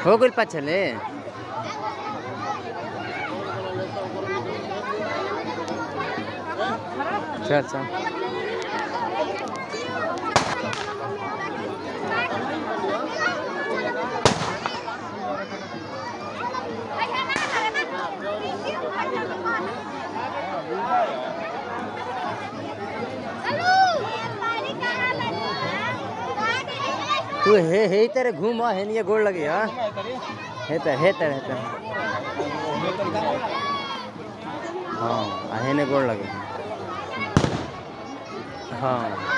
ಹೋಗಲ್ ಪಚ್ಚಲೆ चल चल तू हे तेरे घूम है नहीं गोड़ लगे हाँ है तर हाँ है ने गोड़ लगे हाँ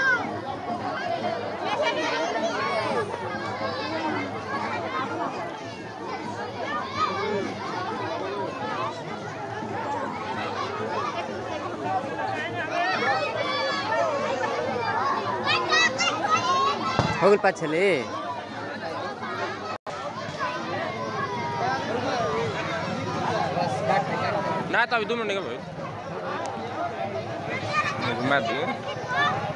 होगल पाछले ना तो अभी 2 मिनट निकल भाई घुमा दिए